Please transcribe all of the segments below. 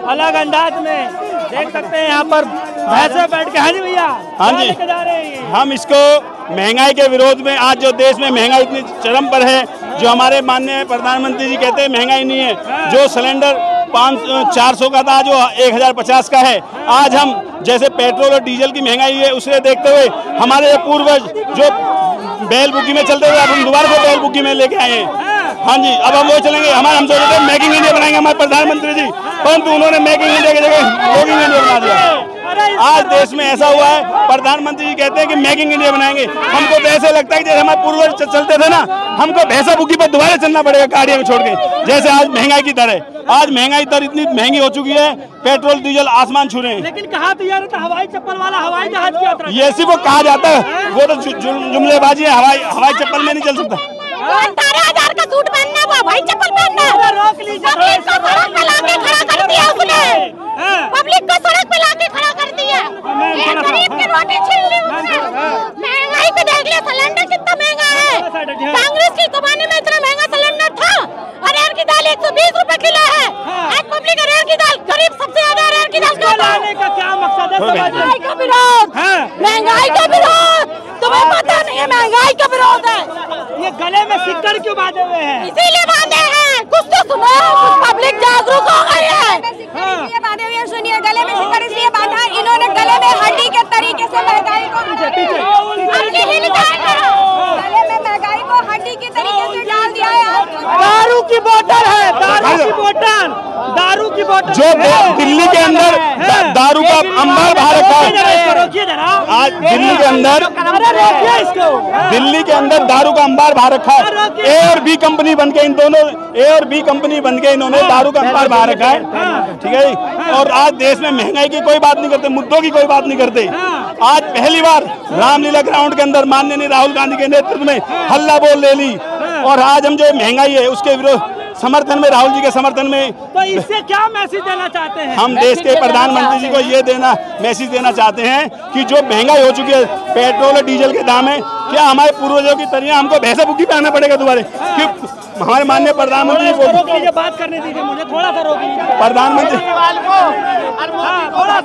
अलग अंदाज में देख सकते हैं यहाँ पर भैंसे बैठ के। हाँ जी भैया, हाँ जी, जा रहे हैं हम इसको महंगाई के विरोध में, आज जो देश में महंगाई इतनी चरम पर है, जो हमारे माननीय प्रधानमंत्री जी कहते हैं महंगाई नहीं है, जो सिलेंडर 400 का था जो 1050 का है, आज हम जैसे पेट्रोल और डीजल की महंगाई है उसे देखते हुए हमारे पूर्वज जो बैल बुग्गी में चलते हुए अब हम दोबारा से बैल बुग्गी में लेके आए हैं। हाँ जी, अब हम वो चलेंगे। हम सोच रहे थे मेक इन इंडिया बनाएंगे हमारे प्रधानमंत्री जी, परंतु उन्होंने मेक इन इंडिया की जगह लोगिंग इंडिया बना दिया। आज देश में ऐसा हुआ है, प्रधानमंत्री जी कहते हैं कि मेक इन इंडिया बनाएंगे, हमको तो ऐसे लगता है कि जैसे हमारे पूर्वज चलते थे ना, हमको भैंसा बुग्गी पर दोबारा चलना पड़ेगा गाड़ियों को छोड़ के। जैसे आज महंगाई की दर है, आज महंगाई दर इतनी महंगी हो चुकी है, पेट्रोल डीजल आसमान छू रहे हैं। लेकिन कहा तो यार हवाई चप्पल वाला हवाई जहाज की यात्रा, ये इसी को कहा जाता है, वो तो जुमलेबाजी है। हवाई चप्पल में नहीं चल सकता। 18,000 का सूट पहनना, वो हवाई चप्पल पहनना, रोक लीजिए। पब्लिक को सड़क पे लाके खड़ा कर दिया उसने, पब्लिक को सड़क पे लाके खड़ा कर दिया, एक गरीब की रोटी छीन ली उसने। महंगाई पे देख लिया, सिलेंडर कितना महंगा है। कांग्रेस की जमाने में इतना महंगा सिलेंडर था। अरहर की दाल 120 रुपए किलो है। आज पब्लिक अरहर की दाल, गरीब सबसे ज्यादा अरहर की दाल लाने का क्या मकसद है? महंगाई का विरोध, महंगाई का विरोध। तुम्हें पता नहीं है महंगाई का विरोध है। ये गले में सिक्कर क्यों बांधे हुए हैं? इसीलिए बांधे हैं, कुछ तो सुनो, कुछ पब्लिक जागरूक हो गई है। इसलिए बांधे हुए हैं, सुनिए, गले में सिक्कर इसलिए बांधा, इन्होंने गले में हड्डी के तरीके से महंगाई को गले में महंगाई को हड्डी के तरीके से डाल दिया है। दारू की बोतल है, दारू की बोतल, दारू की बोतल जो दिल्ली के अंदर दारू का अंबार बाहर रखा है। रोकिए जरा, आज दिल्ली के अंदर, रोकिए इसको, दिल्ली के अंदर दारू का अंबार बाहर रखा है। ए और बी कंपनी बन के, इन दोनों ए और बी कंपनी बन के इन्होंने दारू का अंबार बाहर रखा है। ठीक है जी। और आज देश में महंगाई की कोई बात नहीं करते, मुद्दों की कोई बात नहीं करते। आज पहली बार रामलीला ग्राउंड के अंदर माननीय राहुल गांधी के नेतृत्व में हल्ला बोल ले ली, और आज हम जो महंगाई है उसके विरोध समर्थन में, राहुल जी के समर्थन में, तो इससे क्या मैसेज देना चाहते हैं? हम देश के प्रधानमंत्री जी को ये मैसेज देना चाहते हैं कि जो महंगाई हो चुकी है, पेट्रोल और डीजल के दाम है, क्या हमारे पूर्वजों की तरह हमको भैंसा बुग्गी पे आना पड़ेगा दोबारा? कि हमारे माननीय प्रधानमंत्री को रोक लीजिए, बात करने दीजिए मुझे, थोड़ा सा रोक लीजिए प्रधानमंत्री। थोड़ा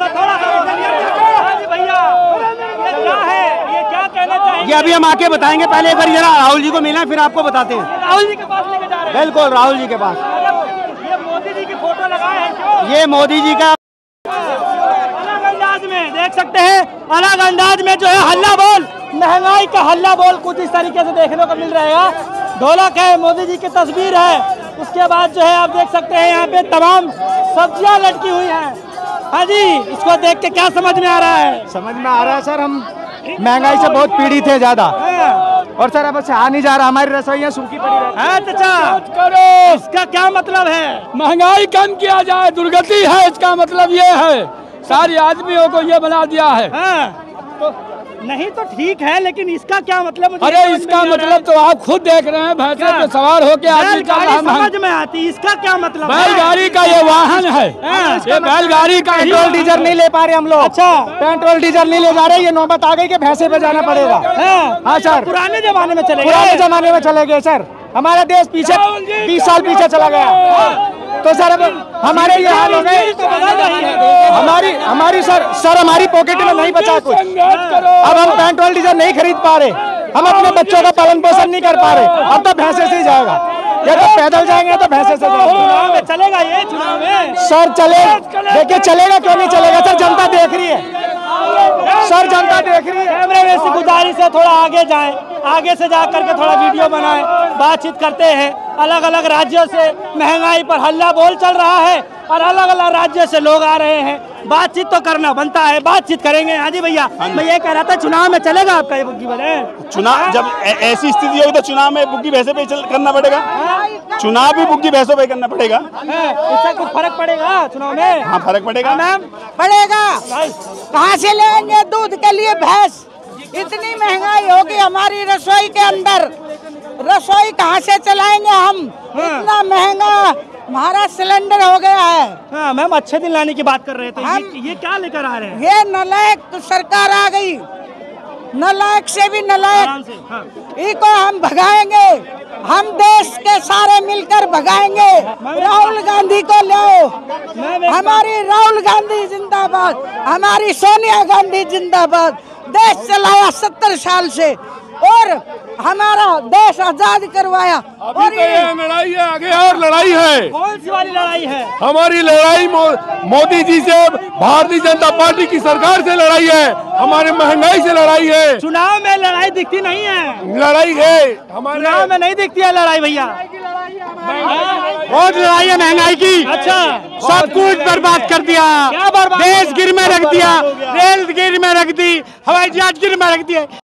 सा भैया, ये क्या है, ये क्या कहना चाहिए? ये अभी हम आके बताएंगे, पहले एक बार जरा राहुल जी को मिला, फिर आपको बताते हैं। राहुल जी के पास लेके जा रहे हैं? बिल्कुल, राहुल जी के पास। ये मोदी जी की फोटो लगाए हैं क्यों? ये मोदी जी का अलग अंदाज में देख सकते हैं, अलग अंदाज में जो है हल्ला बोल, महंगाई का हल्ला बोल कुछ इस तरीके से देखने को मिल रहेगा। ढोलक है, मोदी जी की तस्वीर है, उसके बाद जो है आप देख सकते हैं यहाँ पे तमाम सब्जियां लटकी हुई हैं। हाँ जी, इसको देख के क्या समझ में आ रहा है? समझ में आ रहा है सर, हम महंगाई से बहुत पीड़ित है ज्यादा, और सर अब से आ नहीं जा रहा, हमारी रसोइयाँ सूखी पड़ी रहती है। करो, इसका क्या मतलब है? महंगाई कम किया जाए, दुर्गति है, इसका मतलब ये है, सारी आदमियों को ये बना दिया है। तो नहीं तो ठीक है, लेकिन इसका क्या मतलब? अरे इसका मतलब तो आप खुद देख रहे हैं, भैंसे पे सवार होके आदमी चल रहा है। समझ में आती, इसका क्या मतलब? बैलगाड़ी का ये वाहन है, ये बैलगाड़ी का। पेट्रोल डीजल नहीं ले पा रहे हम लोग। अच्छा, पेट्रोल डीजल नहीं ले जा रहे, ये नौबत आ गई कि भैंसे पे जाना पड़ेगा। हाँ सर, पुराने जमाने में चले गए, पुराने जमाने में चले गए सर। हमारा देश पीछे 20 साल पीछे चला गया, तो सर अब हमारे ये हाल हो गए। हमारी सर हमारी पॉकेट में नहीं बचा कुछ। अब हम पेट्रोल डीजल नहीं खरीद पा रहे, हम अपने बच्चों का पालन पोषण नहीं कर पा रहे। अब तो भैंसे से ही जाएगा, या तो पैदल जाएंगे तो भैंसे से जाएंगे। चलेगा ये चुनाव में? सर चलेगा, देखिए चलेगा, क्यों नहीं चलेगा सर, जनता देख रही है सर, जनता देख रही है। कैमरे में से गुजारिश है थोड़ा आगे जाएं, आगे से जा करके थोड़ा वीडियो बनाएं, बातचीत करते हैं। अलग अलग राज्यों से महंगाई पर हल्ला बोल चल रहा है, और अलग अलग राज्यों से लोग आ रहे हैं, बातचीत तो करना बनता है, बातचीत करेंगे। हाँ जी भैया, मैं ये कह रहा था चुनाव में चलेगा आपका ये बुग्गी बने? चुनाव जब ऐसी स्थिति होगी तो चुनाव में बुग्गी भैंसे पे करना पड़ेगा, चुनाव भी बुग्गी भैंसों पे करना पड़ेगा। इससे कुछ फर्क पड़ेगा चुनाव में? हाँ फर्क पड़ेगा मैम, पड़ेगा। कहाँ से लेंगे दूध के लिए भैंस? इतनी महंगाई होगी हमारी रसोई के अंदर, रसोई कहाँ से चलाएंगे हम? इतना महंगा हमारा सिलेंडर हो गया है। हाँ मैम, अच्छे दिन लाने की बात कर रहे थे, ये क्या लेकर आ रहे हैं? ये नालायक सरकार आ गई, नालायक से भी नालायक हाँ। इको हम भगाएंगे, हम देश के सारे मिलकर भगाएंगे। राहुल गांधी को लाओ, हमारी राहुल गांधी जिंदाबाद, हमारी सोनिया गांधी जिंदाबाद। देश चलाया 70 साल से और हमारा देश आजाद करवाया। और ये लड़ाई है, आगे और लड़ाई है। कौन सी वाली लड़ाई है? हमारी लड़ाई मोदी जी से, भारतीय जनता पार्टी की सरकार से लड़ाई है, हमारे महंगाई से लड़ाई है। चुनाव में लड़ाई दिखती नहीं है, लड़ाई है हमारे चुनाव में नहीं दिखती है लड़ाई भैया। बहुत लड़ाई है महंगाई की। अच्छा, सब कुछ बर्बाद कर दिया, क्या बर्बाद? देश गिर में रख दिया, रेल गिर में रख दी, हवाई जहाज गिर में रख दिए।